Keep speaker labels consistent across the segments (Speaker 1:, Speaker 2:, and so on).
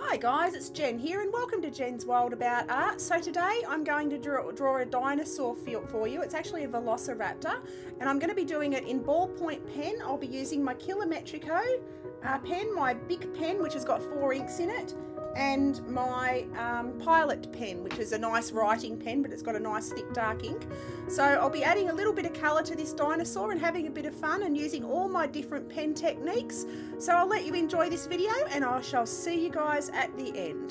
Speaker 1: Hi guys, it's Jen here and welcome to Jen's World About Art. So today I'm going to draw a dinosaur for you. It's actually a velociraptor and I'm going to be doing it in ballpoint pen. I'll be using my Kilometrico pen, my big pen which has got 4 inks in it, and my Pilot pen, which is a nice writing pen but it's got a nice thick dark ink. So I'll be adding a little bit of colour to this dinosaur and having a bit of fun and using all my different pen techniques. So I'll let you enjoy this video and I shall see you guys at the end.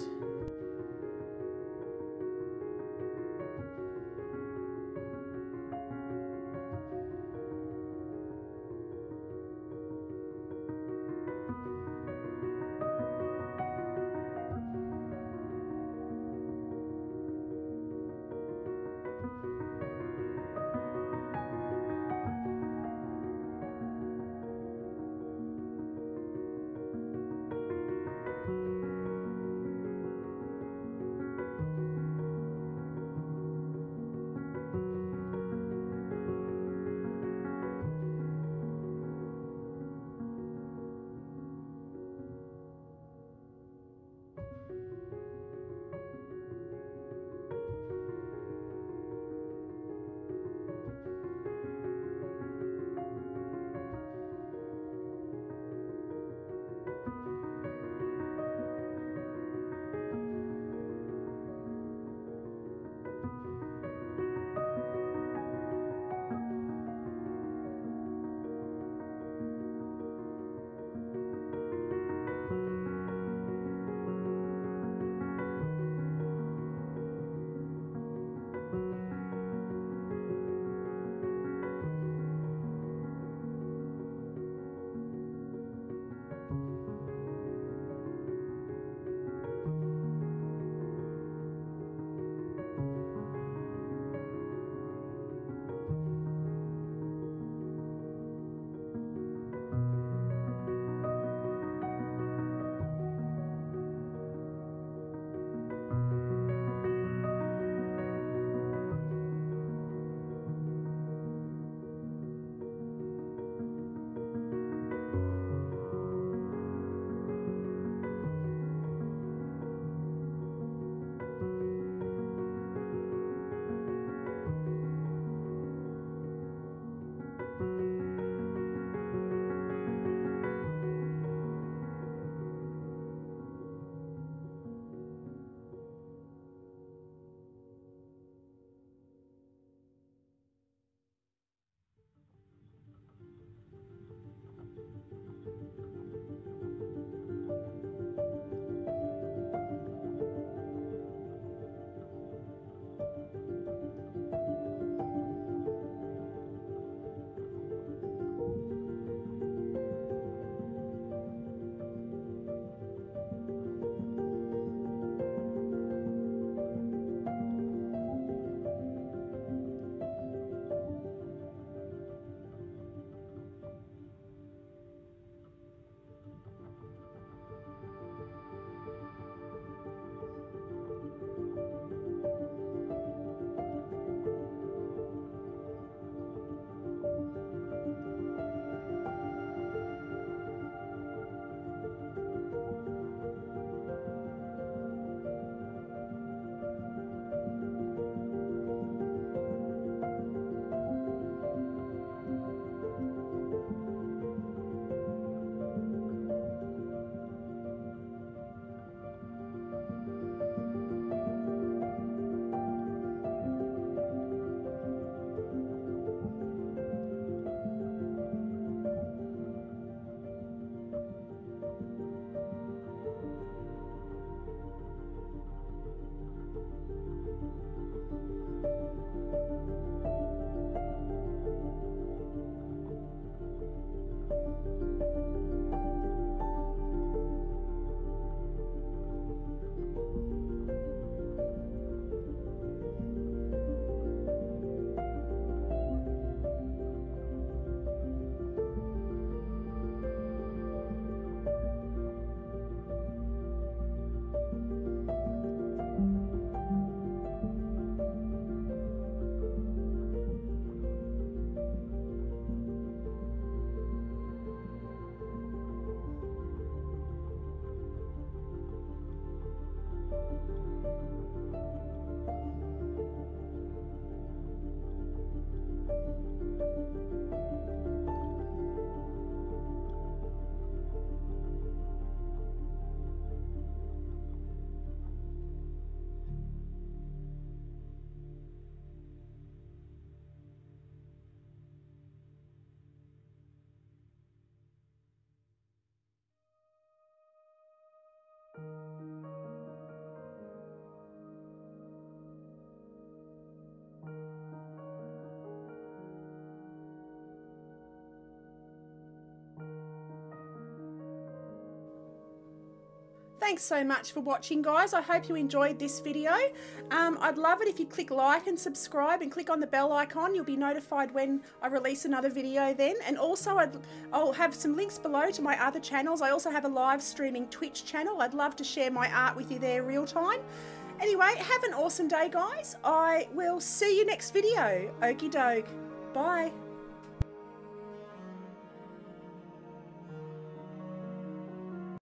Speaker 1: Thanks so much for watching, guys. I hope you enjoyed this video. I'd love it if you click like and subscribe and click on the bell icon. You'll be notified when I release another video then. And also I'll have some links below to my other channels. I also have a live streaming Twitch channel. I'd love to share my art with you there real time. Anyway, have an awesome day, guys. I will see you next video. Okie doke. Bye.